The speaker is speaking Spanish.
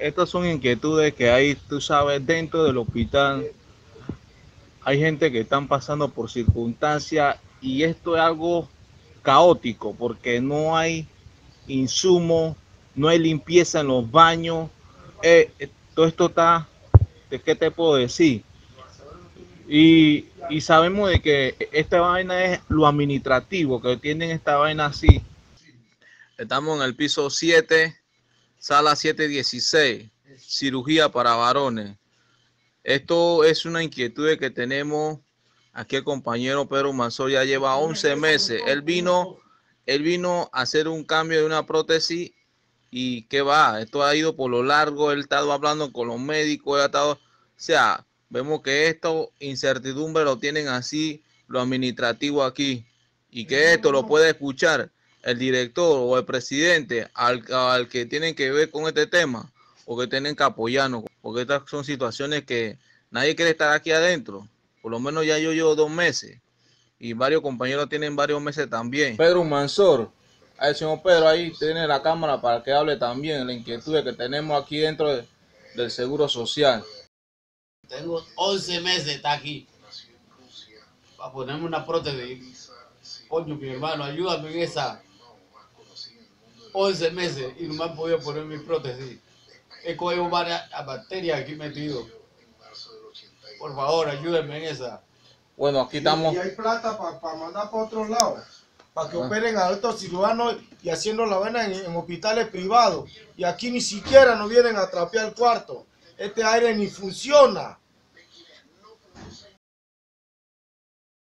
estas son inquietudes que hay, tú sabes, dentro del hospital. Hay gente que están pasando por circunstancias y esto es algo caótico porque no hay insumos, no hay limpieza en los baños. Todo esto está, ¿de qué te puedo decir? Y sabemos de que esta vaina es lo administrativo, que tienen esta vaina así. Estamos en el piso 7, sala 716, cirugía para varones. Esto es una inquietud que tenemos. Aquí el compañero Pedro Manzor ya lleva 11 meses. Él vino a hacer un cambio de una prótesis y qué va, esto ha ido por lo largo. Él ha estado hablando con los médicos, o sea, vemos que esto incertidumbre lo tienen así, lo administrativo aquí, y que esto lo puede escuchar el director o el presidente al que tienen que ver con este tema o que tienen que apoyarnos, porque estas son situaciones que nadie quiere estar aquí adentro. Por lo menos ya yo llevo 2 meses y varios compañeros tienen varios meses también. Pedro Manzor, el señor Pedro ahí tiene la cámara para que hable también la inquietud que tenemos aquí dentro del Seguro Social. Tengo 11 meses de estar aquí para ponerme una prótesis. Coño, mi hermano, ayúdame en esa. 11 meses y no me han podido poner mi prótesis. He cogido varias bacterias aquí metido. Por favor, ayúdenme en esa. Bueno, aquí estamos. Y hay plata para mandar para otros lados, para que operen a estos cirujanos y haciendo la vaina en hospitales privados. Y aquí ni siquiera nos vienen a trapear el cuarto. Este aire ni funciona.